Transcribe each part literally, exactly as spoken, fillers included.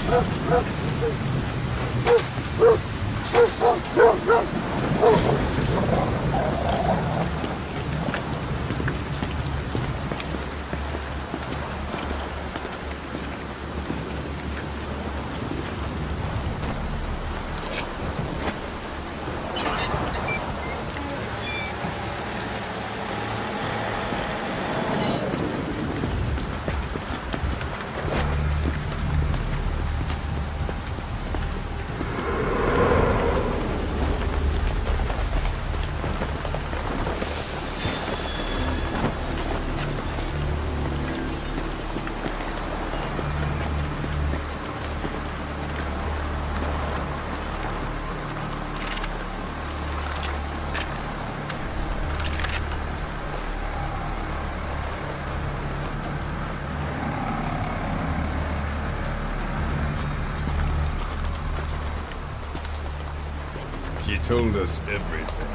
She told us everything.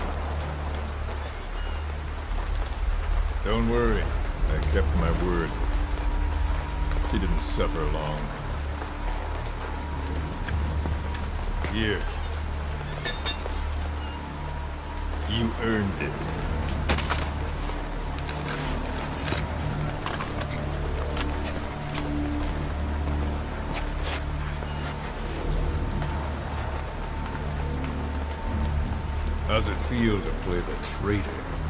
Don't worry, I kept my word. She didn't suffer long. Here. You earned it. How's it feel to play the traitor?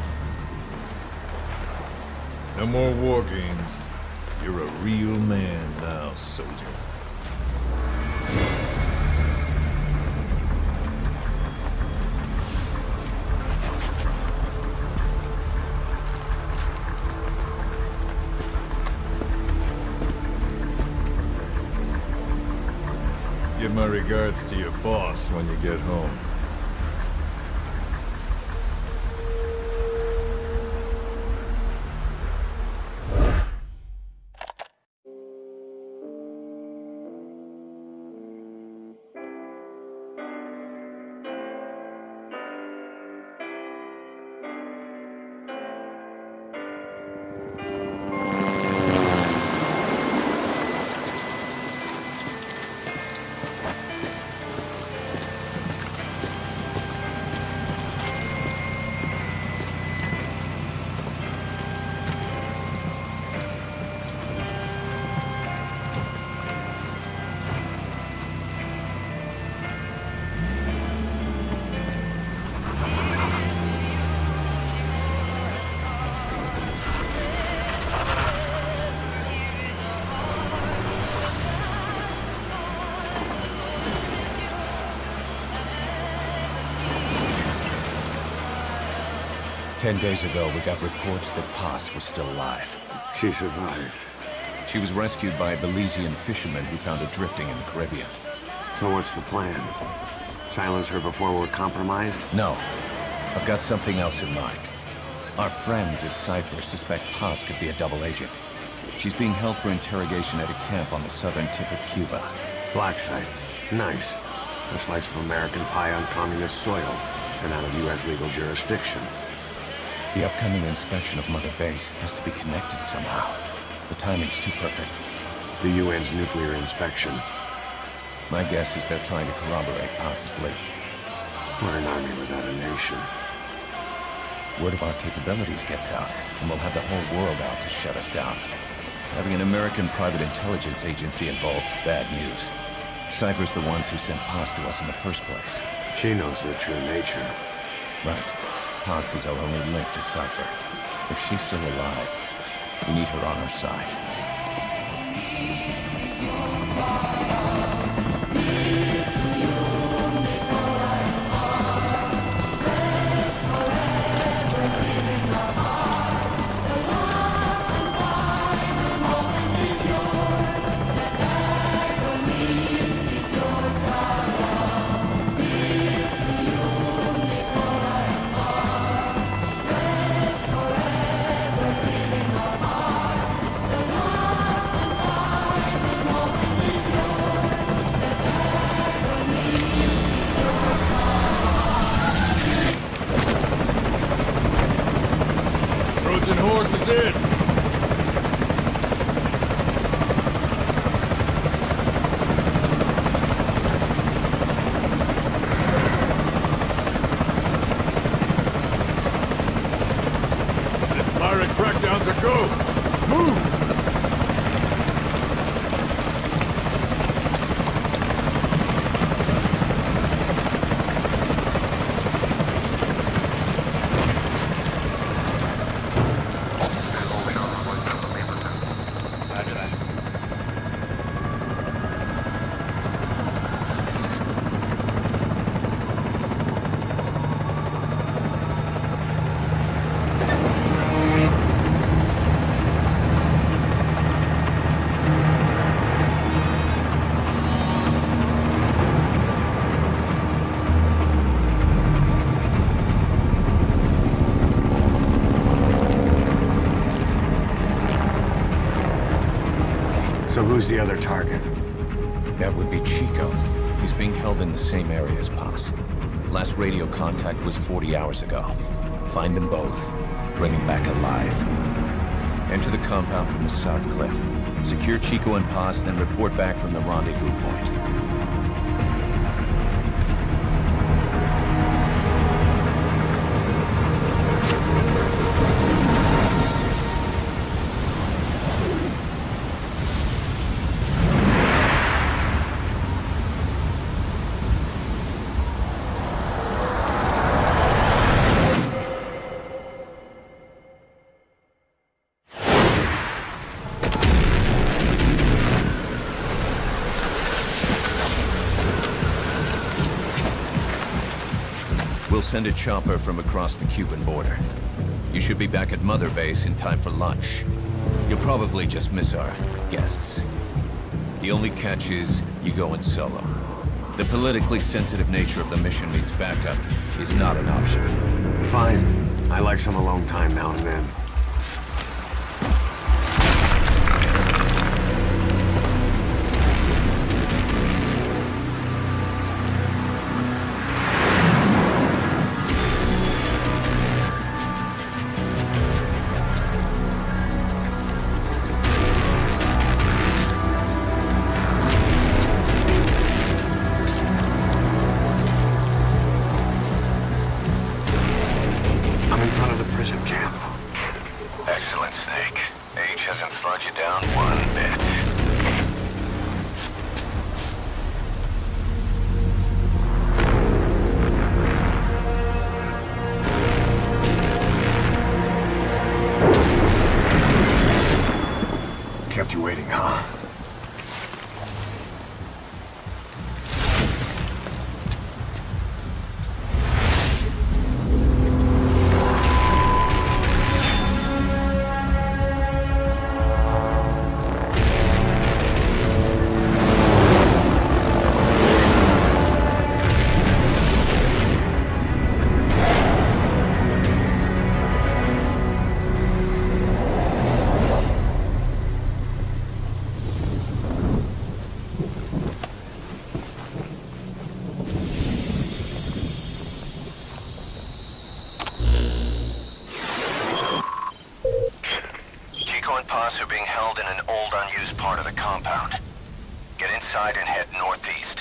No more war games. You're a real man now, soldier. Give my regards to your boss when you get home. Ten days ago, we got reports that Paz was still alive. She survived. She was rescued by a Belizean fisherman who found her drifting in the Caribbean. So what's the plan? Silence her before we're compromised? No. I've got something else in mind. Our friends at Cypher suspect Paz could be a double agent. She's being held for interrogation at a camp on the southern tip of Cuba. Black site. Nice. A slice of American pie on communist soil, and out of U S legal jurisdiction. The upcoming inspection of Mother Base has to be connected somehow. The timing's too perfect. The U N's nuclear inspection. My guess is they're trying to corroborate Paz's leak. We're an army without a nation. Word of our capabilities gets out, and we'll have the whole world out to shut us down. Having an American private intelligence agency involved's bad news. Cypher's the ones who sent Paz to us in the first place. She knows their true nature. Right. Paz is our only link to Cypher. If she's still alive, we need her on our side. The So who's the other target? That would be Chico. He's being held in the same area as Paz. Last radio contact was forty hours ago. Find them both. Bring him back alive. Enter the compound from the south cliff. Secure Chico and Paz, then report back from the rendezvous point. We'll send a chopper from across the Cuban border. You should be back at Mother Base in time for lunch. You'll probably just miss our guests. The only catch is you go in solo. The politically sensitive nature of the mission means backup is not an option. Fine. I like some alone time now and then. Excellent, Snake. Age hasn't slowed you down one bit. Kept you waiting, huh? Paz are being held in an old, unused part of the compound. Get inside and head northeast.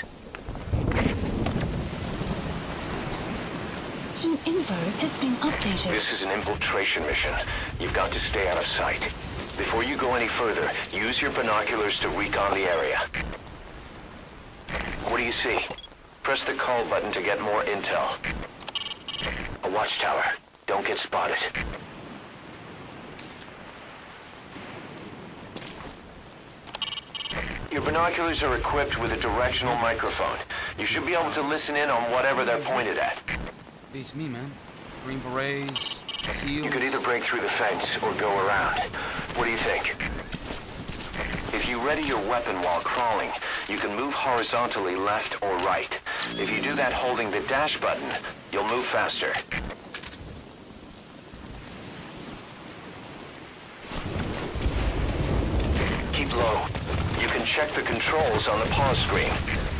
Team info has been updated. This is an infiltration mission. You've got to stay out of sight. Before you go any further, use your binoculars to recon the area. What do you see? Press the call button to get more intel. A watchtower. Don't get spotted. Your binoculars are equipped with a directional microphone. You should be able to listen in on whatever they're pointed at. Beats me, man. Green berets, seals... You could either break through the fence or go around. What do you think? If you ready your weapon while crawling, you can move horizontally left or right. If you do that holding the dash button, you'll move faster. Keep low. You can check the controls on the pause screen.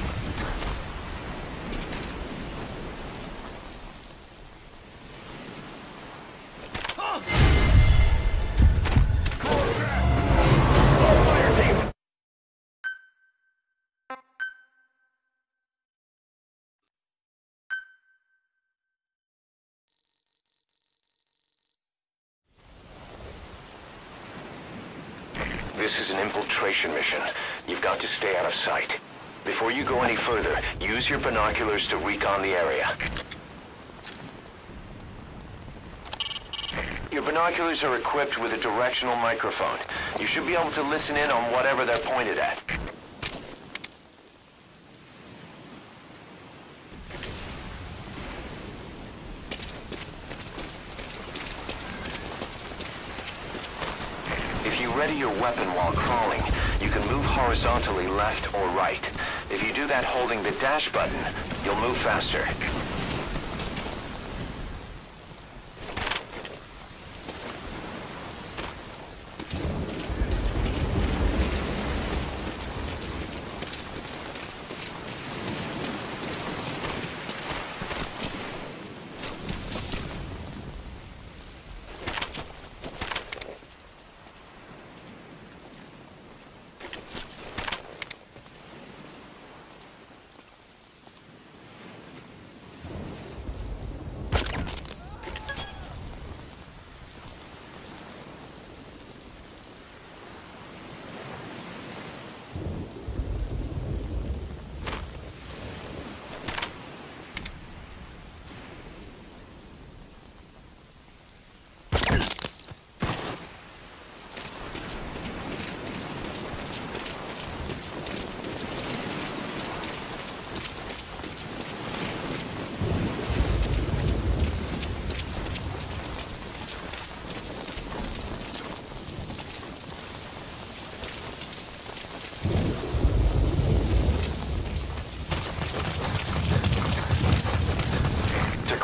This is an infiltration mission. You've got to stay out of sight. Before you go any further, use your binoculars to recon the area. Your binoculars are equipped with a directional microphone. You should be able to listen in on whatever they're pointed at. Ready your weapon while crawling. You can move horizontally left or right. If you do that holding the dash button, you'll move faster.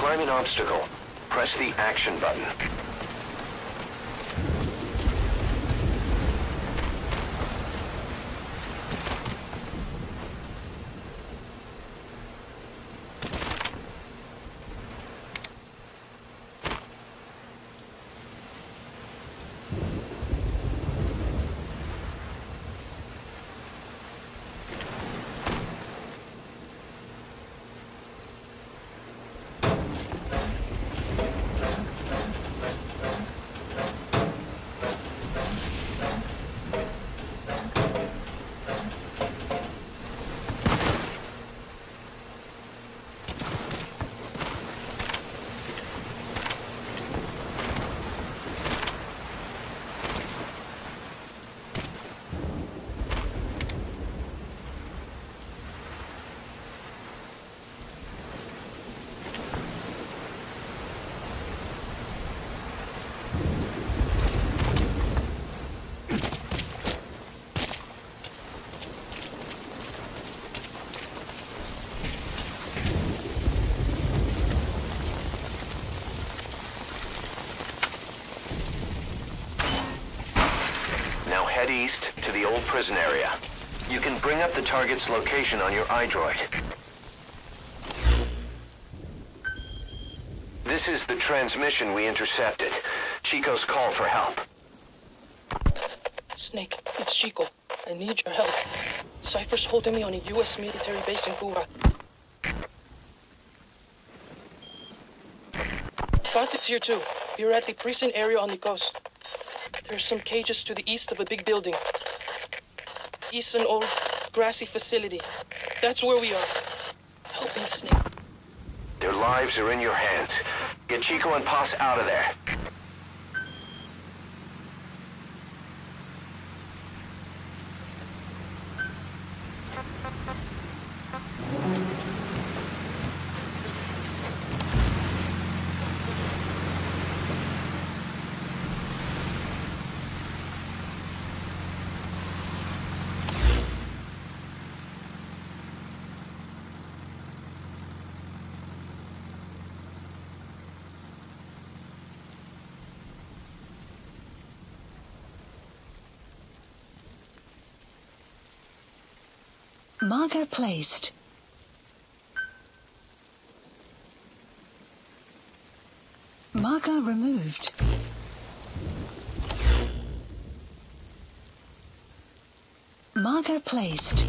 climb an obstacle, press the action button. Head east to the old prison area. You can bring up the target's location on your iDroid. This is the transmission we intercepted. Chico's call for help. Snake, it's Chico. I need your help. Cypher's holding me on a U S military base in Cuba. Gossip's here too. We're at the precinct area on the coast. There's some cages to the east of a big building. East an old grassy facility. That's where we are. Help me, Snake. Their lives are in your hands. Get Chico and Paz out of there. Marker placed. Marker removed. Marker placed.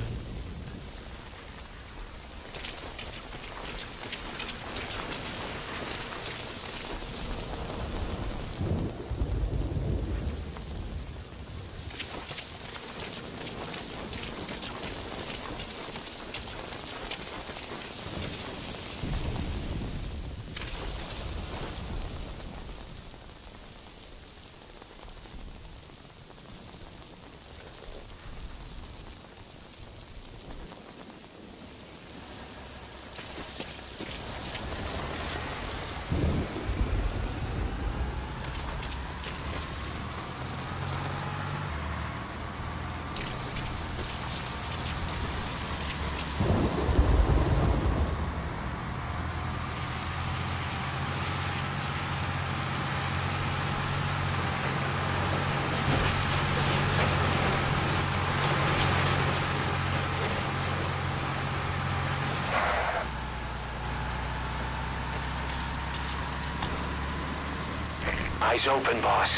Eyes open, boss.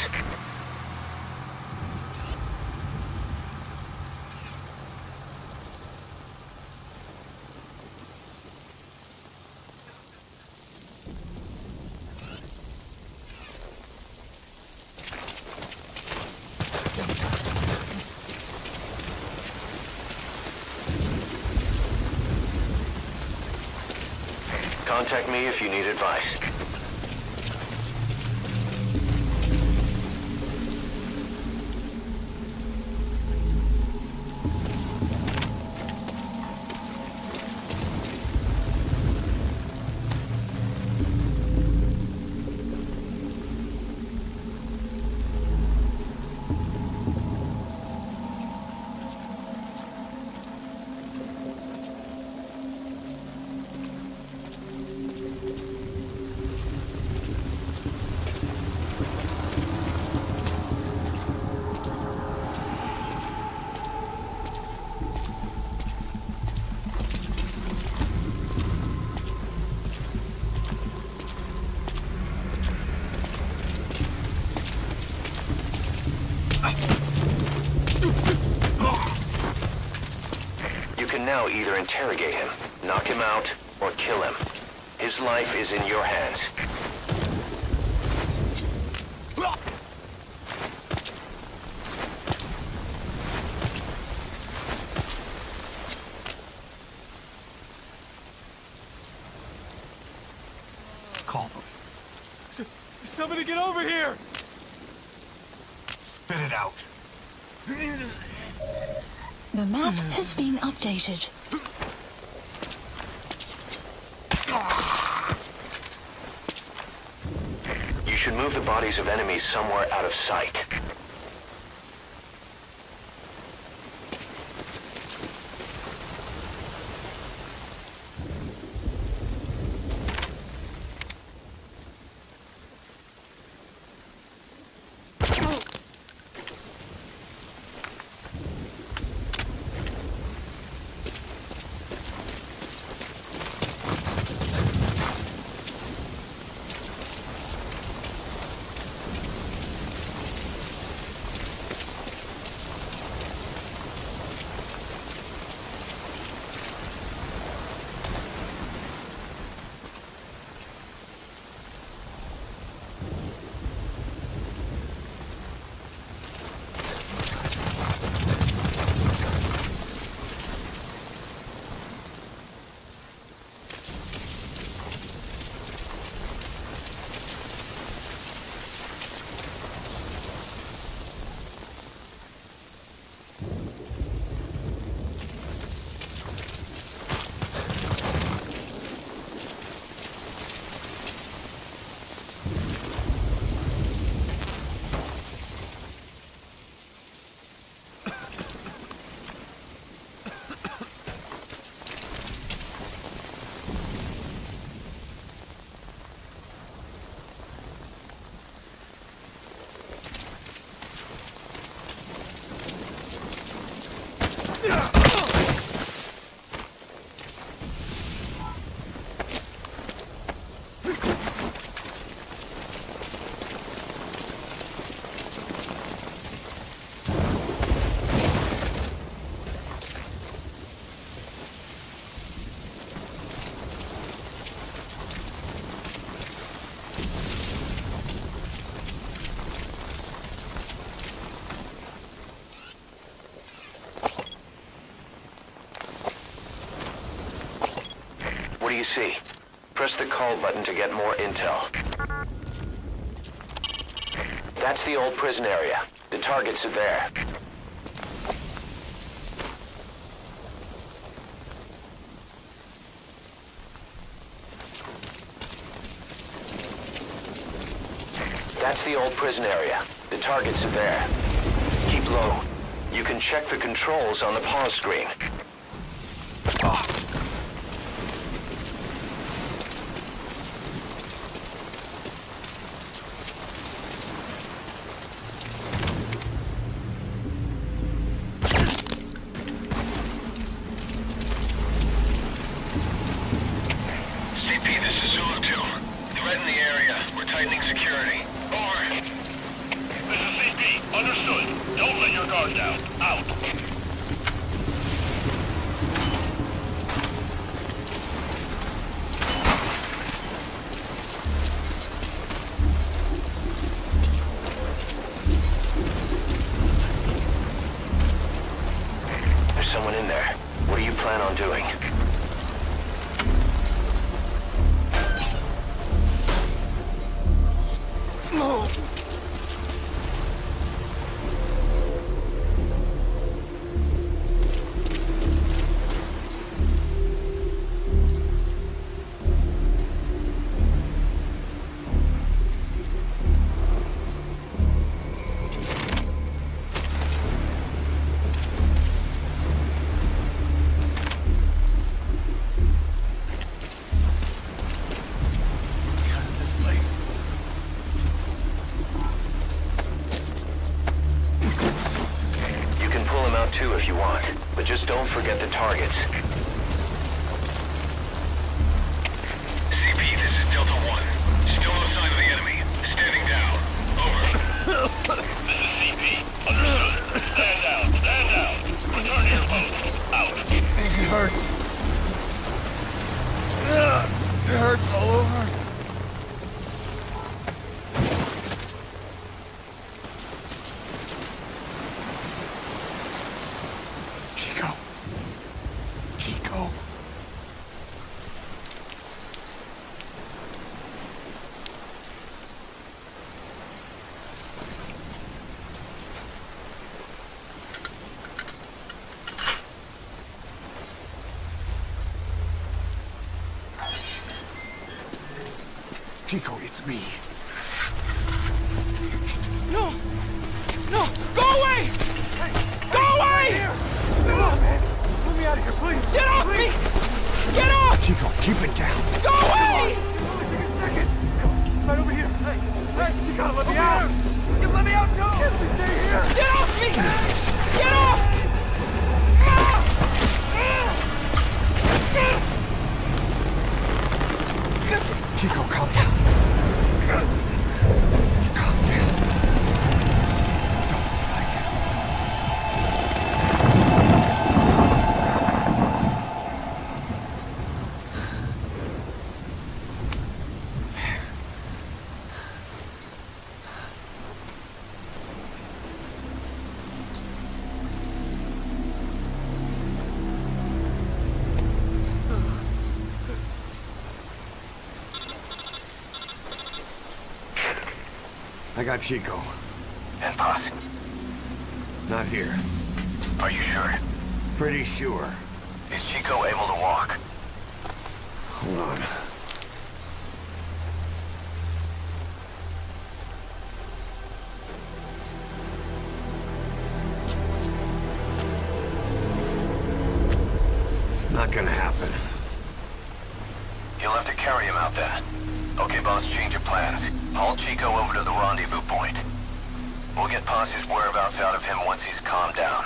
Contact me if you need advice. can now either interrogate him, knock him out, or kill him. His life is in your hands. Call them. S somebody get over here! Spit it out. The map has been updated. You should move the bodies of enemies somewhere out of sight. What do you see? Press the call button to get more intel. That's the old prison area. The targets are there. That's the old prison area. The targets are there. Keep low. You can check the controls on the pause screen. Someone in there. What do you plan on doing? No! Too if you want, but just don't forget the targets. C P, this is Delta One. Still no sign of the enemy. Standing down. Over. This is C P. Understood. Stand down. Stand down. Return to your post. Out. Chico. Chico, it's me. No! No! Go away! Go away! Come on, man. Let me out of here, please. Get off me! Get off! Chico, keep it down. Go away! Only take a second. Right over here. Hey, hey, you gotta let me out. You let me out, too. Can't we stay here? Get off me! Get off! Chico, calm down. Calm down. Don't fight it. I got Chico. And Paz? Not here. Are you sure? Pretty sure. Is Chico able to walk? Hold on. Not gonna happen. You'll have to carry him out there. Okay, boss, change your plans. Haul Chico over to the rendezvous point. We'll get Paz's whereabouts out of him once he's calmed down.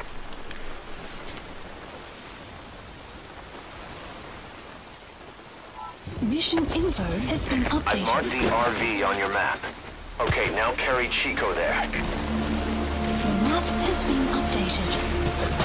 Mission info has been I've updated. marked the R V on your map. Okay, now carry Chico there. The map has been updated.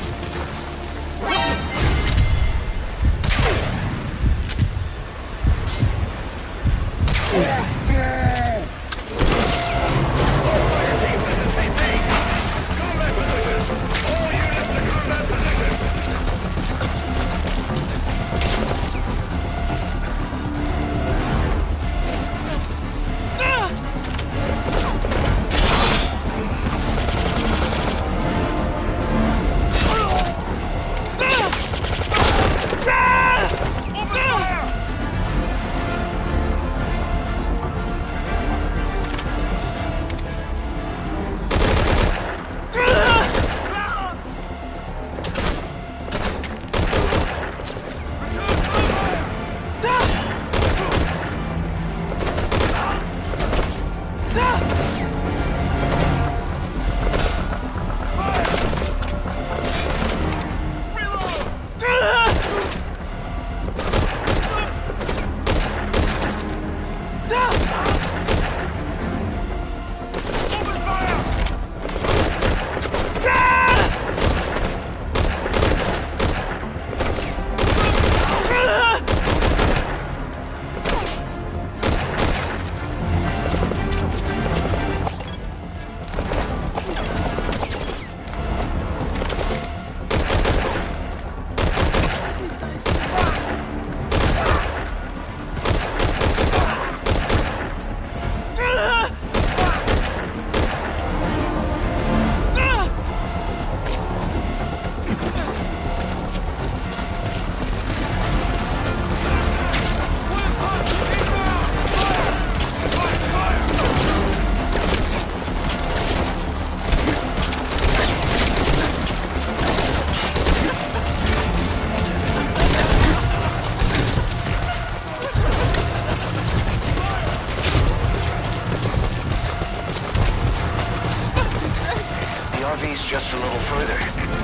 Just a little further.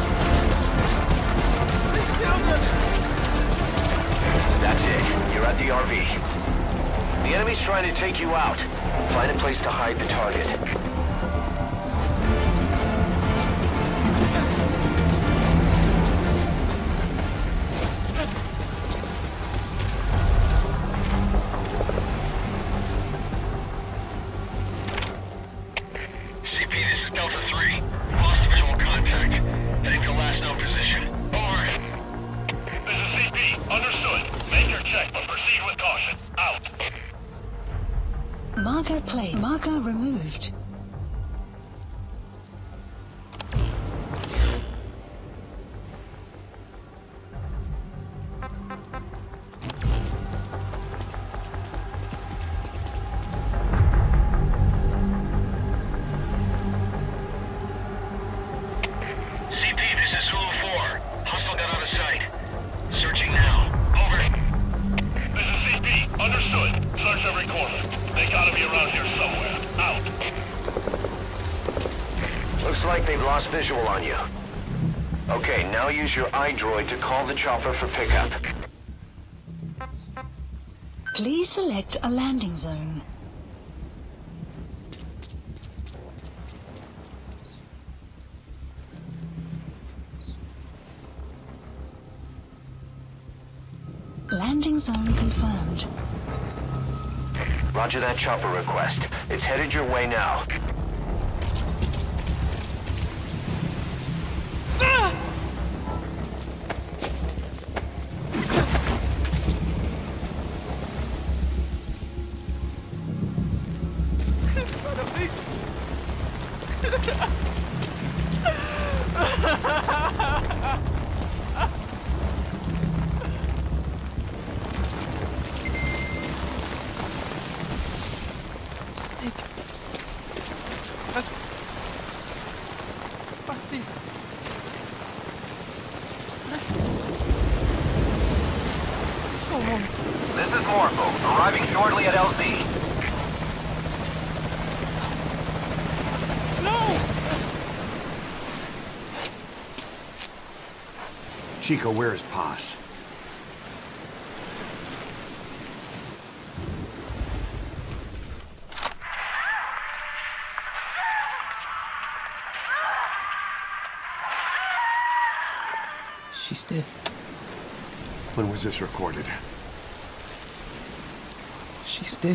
That's it. You're at the R V. The enemy's trying to take you out. Find a place to hide the target. C P, this is Delta three. Lost visual contact. Heading to last known position. Over. This is C Marker plate. Marker removed. Visual on you. Okay, now use your iDroid to call the chopper for pickup. Please select a landing zone. Landing zone confirmed. Roger that chopper request. It's headed your way now. This is Morpho, arriving shortly at L Z. No! Chico, where is Paz? She's dead. When was this recorded? She's dead.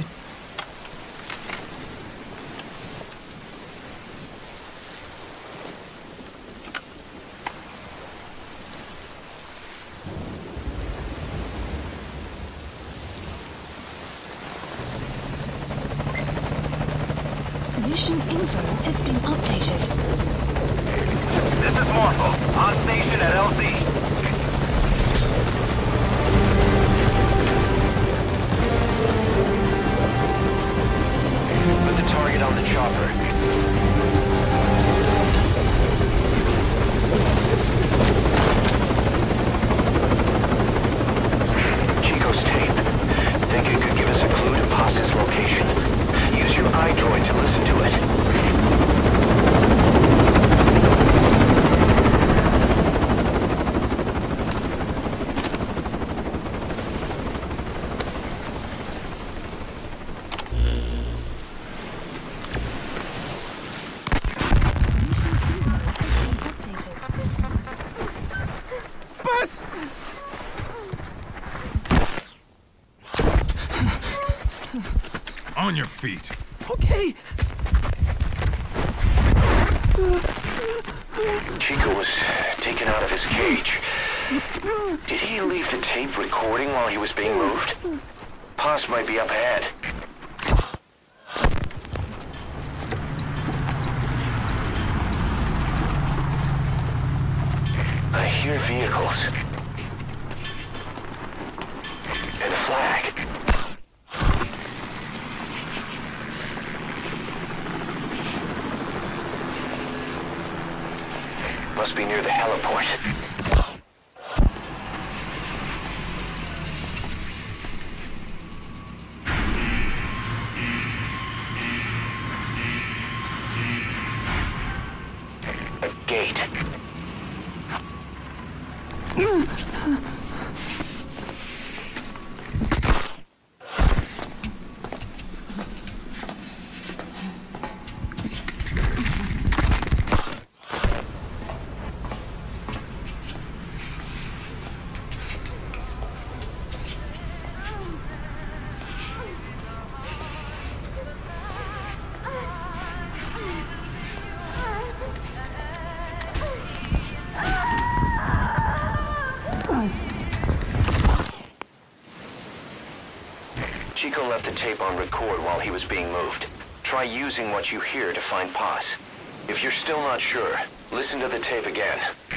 Mission info has been updated. This is Morpho, on station at L Z. Put the target on the chopper. Chico's tape. Think it could give us a clue to Paz's location? Use your iDroid to listen to it. On your feet. Okay. Chico was taken out of his cage. Did he leave the tape recording while he was being moved? Paz might be up ahead. I hear vehicles. And a flag. Must be near the heliport. A gate. left the tape on record while he was being moved. Try using what you hear to find Paz. If you're still not sure, listen to the tape again.